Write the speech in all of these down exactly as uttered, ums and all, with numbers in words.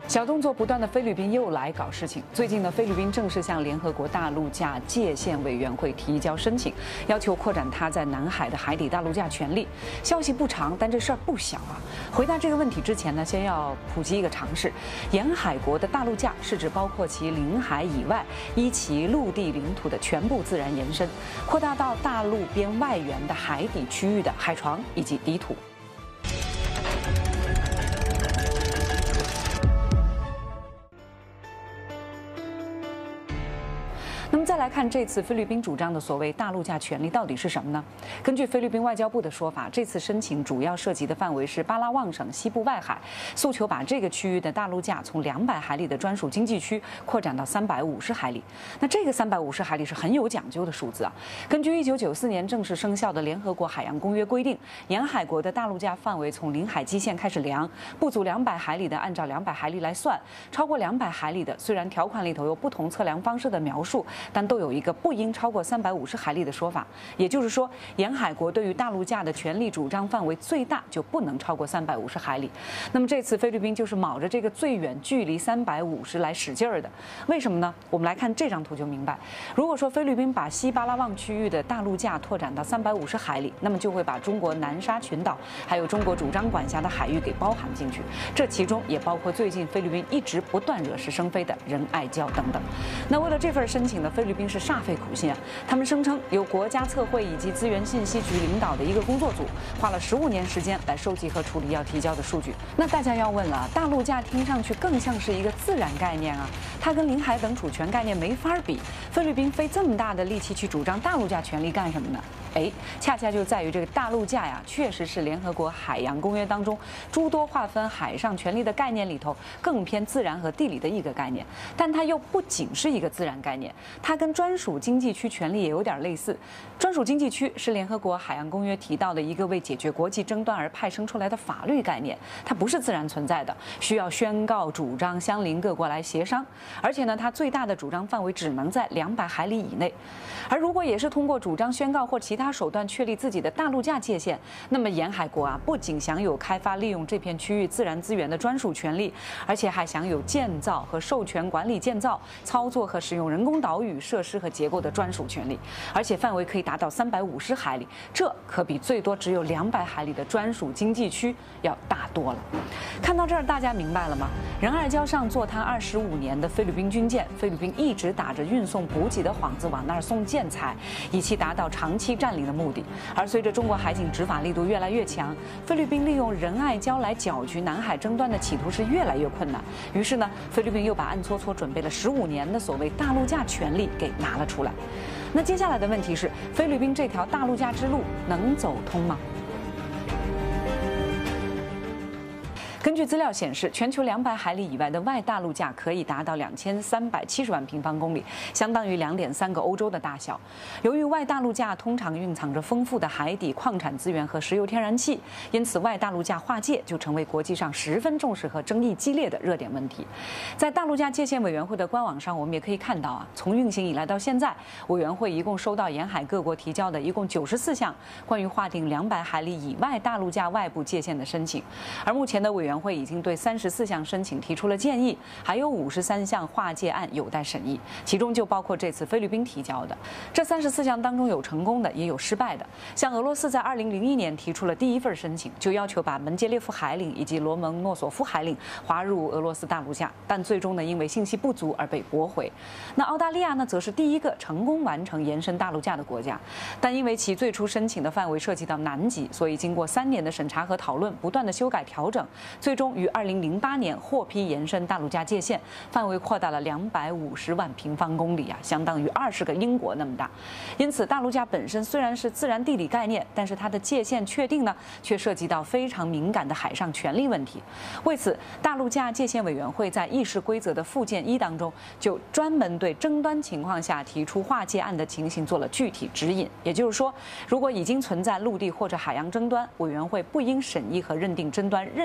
小动作不断的菲律宾又来搞事情。最近呢，菲律宾正式向联合国大陆架界限委员会提交申请，要求扩展它在南海的海底大陆架权利。消息不长，但这事儿不小啊。回答这个问题之前呢，先要普及一个常识：沿海国的大陆架是指包括其领海以外依其陆地领土的全部自然延伸，扩大到大陆边外缘的海底区域的海床以及底土。那么再来看这次菲律宾主张的所谓大陆架权利到底是什么呢？根据菲律宾外交部的说法，这次申请主要涉及的范围是巴拉望省西部外海，诉求把这个区域的大陆架从两百海里的专属经济区扩展到三百五十海里。那这个三百五十海里是很有讲究的数字啊。根据一九九四年正式生效的联合国海洋公约规定，沿海国的大陆架范围从领海基线开始量，不足两百海里的按照两百海里来算，超过两百海里的虽然条款里头有不同测量方式的描述，但都有一个不应超过三百五十海里的说法。也就是说，沿海国对于大陆架的权利主张范围最大就不能超过三百五十海里。那么这次菲律宾就是卯着这个最远距离三百五十来使劲儿的。为什么呢？我们来看这张图就明白。如果说菲律宾把西巴拉望区域的大陆架拓展到三百五十海里，那么就会把中国南沙群岛还有中国主张管辖的海域给包含进去，这其中也包括最近菲律宾一直不断惹是生非的仁爱礁等等。那为了这份申请呢，菲律宾是煞费苦心啊！他们声称由国家测绘以及资源信息局领导的一个工作组，花了十五年时间来收集和处理要提交的数据。那大家要问了，大陆架听上去更像是一个自然概念啊，它跟领海等主权概念没法比。菲律宾费这么大的力气去主张大陆架权利干什么呢？哎，恰恰就在于这个大陆架呀，确实是联合国海洋公约当中诸多划分海上权利的概念里头更偏自然和地理的一个概念。但它又不仅是一个自然概念，它跟专属经济区权利也有点类似。专属经济区是联合国海洋公约提到的一个为解决国际争端而派生出来的法律概念，它不是自然存在的，需要宣告主张相邻各国来协商。而且呢，它最大的主张范围只能在两百海里以内。而如果也是通过主张宣告或其他手段确立自己的大陆架界限，那么沿海国啊不仅享有开发利用这片区域自然资源的专属权利，而且还享有建造和授权管理建造、操作和使用人工岛屿设施和结构的专属权利，而且范围可以达到三百五十海里，这可比最多只有两百海里的专属经济区要大多了。看到这儿，大家明白了吗？仁爱礁上坐滩二十五年的菲律宾军舰，菲律宾一直打着运送补给的幌子往那儿送建材，以期达到长期占领的目的。而随着中国海警执法力度越来越强，菲律宾利用仁爱礁来搅局南海争端的企图是越来越困难。于是呢，菲律宾又把暗搓搓准备了十五年的所谓大陆架权利给拿了出来。那接下来的问题是，菲律宾这条大陆架之路能走通吗？根据资料显示，全球两百海里以外的外大陆架可以达到两千三百七十万平方公里，相当于两点三个欧洲的大小。由于外大陆架通常蕴藏着丰富的海底矿产资源和石油天然气，因此外大陆架划界就成为国际上十分重视和争议激烈的热点问题。在大陆架界限委员会的官网上，我们也可以看到啊，从运行以来到现在，委员会一共收到沿海各国提交的一共九十四项关于划定两百海里以外大陆架外部界限的申请，而目前的委员会已经对三十四项申请提出了建议，还有五十三项划界案有待审议，其中就包括这次菲律宾提交的。这三十四项当中有成功的，也有失败的。像俄罗斯在二零零一年提出了第一份申请，就要求把门捷列夫海岭以及罗蒙诺索夫海岭划入俄罗斯大陆架，但最终呢因为信息不足而被驳回。那澳大利亚呢，则是第一个成功完成延伸大陆架的国家，但因为其最初申请的范围涉及到南极，所以经过三年的审查和讨论，不断的修改调整，最终于二零零八年获批延伸大陆架界限，范围扩大了两百五十万平方公里啊，相当于二十个英国那么大。因此，大陆架本身虽然是自然地理概念，但是它的界限确定呢，却涉及到非常敏感的海上权利问题。为此，大陆架界限委员会在议事规则的附件一当中，就专门对争端情况下提出划界案的情形做了具体指引。也就是说，如果已经存在陆地或者海洋争端，委员会不应审议和认定争端任意当事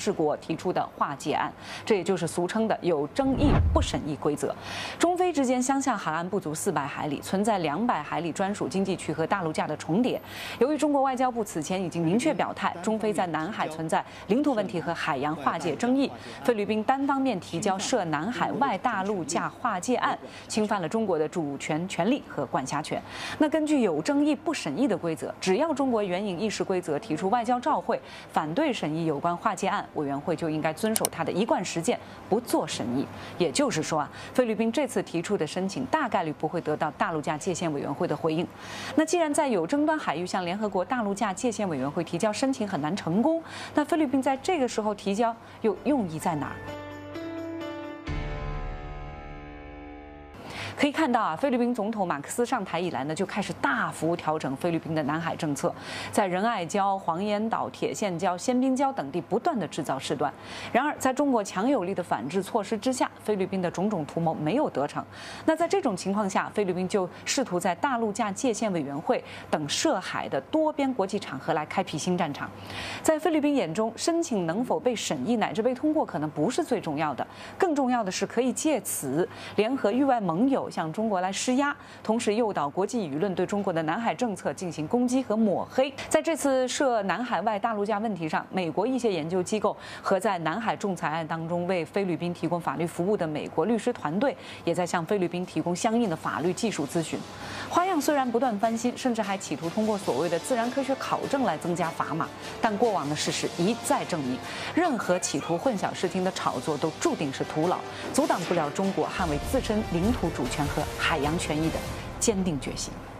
事国提出的划界案，这也就是俗称的有争议不审议规则。中非之间相向海岸不足四百海里，存在两百海里专属经济区和大陆架的重叠。由于中国外交部此前已经明确表态，中非在南海存在领土问题和海洋划界争议，菲律宾单方面提交涉南海外大陆架划界案，侵犯了中国的主权权利和管辖权。那根据有争议不审议的规则，只要中国援引议事规则提出外交照会，反对审议有关划界案，委员会就应该遵守它的一贯实践，不做审议。也就是说啊，菲律宾这次提出的申请大概率不会得到大陆架界限委员会的回应。那既然在有争端海域向联合国大陆架界限委员会提交申请很难成功，那菲律宾在这个时候提交又用意在哪儿？可以看到啊，菲律宾总统马克思上台以来呢，就开始大幅调整菲律宾的南海政策，在仁爱礁、黄岩岛、铁线礁、仙宾礁等地不断的制造事端。然而，在中国强有力的反制措施之下，菲律宾的种种图谋没有得逞。那在这种情况下，菲律宾就试图在大陆架界限委员会等涉海的多边国际场合来开辟新战场。在菲律宾眼中，申请能否被审议乃至被通过，可能不是最重要的，更重要的是可以借此联合域外盟友向中国来施压，同时诱导国际舆论对中国的南海政策进行攻击和抹黑。在这次涉南海外大陆架问题上，美国一些研究机构和在南海仲裁案当中为菲律宾提供法律服务的美国律师团队，也在向菲律宾提供相应的法律技术咨询。花样虽然不断翻新，甚至还企图通过所谓的自然科学考证来增加砝码，但过往的事实一再证明，任何企图混淆视听的炒作都注定是徒劳，阻挡不了中国捍卫自身领土主权和海洋权益的坚定决心。